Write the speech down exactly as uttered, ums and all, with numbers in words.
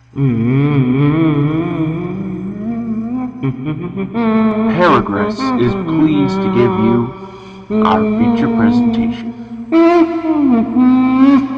Paragress is pleased to give you our feature presentation.